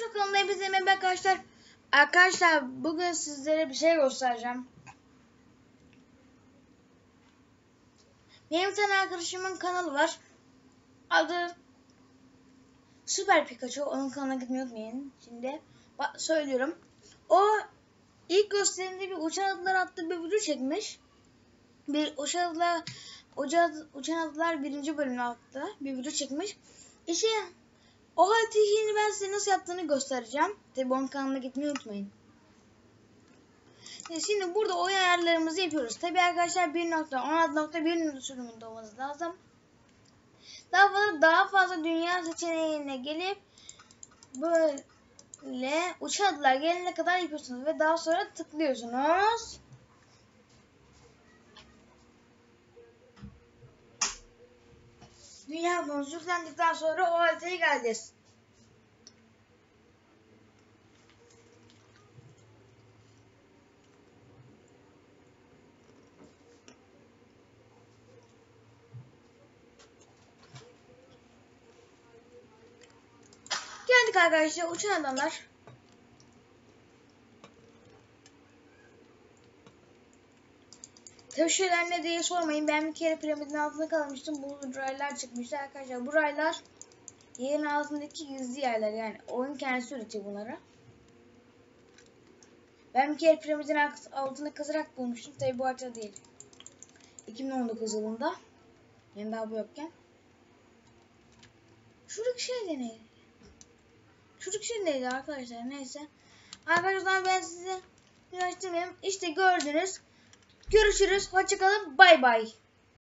YouTube kanalına hepinize merhaba arkadaşlar. Arkadaşlar bugün sizlere bir şey göstereceğim. Benim bir tane arkadaşımın kanalı var. Adı Süper Pikachu. Onun kanalına gitmeyi unutmayın. Şimdi söylüyorum. O ilk gösterimde bir uçan atlar adlı bir video çekmiş. Bir uçan atlar birinci bölümünü attı. Bir video çekmiş. İşte o haritayı ben size nasıl yaptığını göstereceğim. Tabi onun kanalına gitmeyi unutmayın. Şimdi burada oyun ayarlarımızı yapıyoruz. Tabi arkadaşlar 1.16.1 sürümünde olması lazım. Daha fazla dünya seçeneğine gelip böyle uçan adalar gelene kadar yapıyorsunuz ve daha sonra tıklıyorsunuz. Dünya konusu yüklendikten sonra o haritaya geleceğiz. Geldik arkadaşlar uçan adamlar. Tabii şeyler ne diye sormayın. Ben bir kere piramidin altında kalmıştım. Bu raylar çıkmıştı arkadaşlar. Bu raylar yerin altındaki gizli yerler. Yani oyun kendisi üretiyor bunları. Ben bir kere piramidin altında kazarak bulmuştum. Tabii bu harita değil. 2019 yılında. Yani daha bu yokken. Şuradaki şey de neydi? Şuradaki şey neydi arkadaşlar? Neyse. Arkadaşlar ben size uğraştırmayayım. İşte gördünüz. Görüşürüz. Hoşçakalın. Bay bay.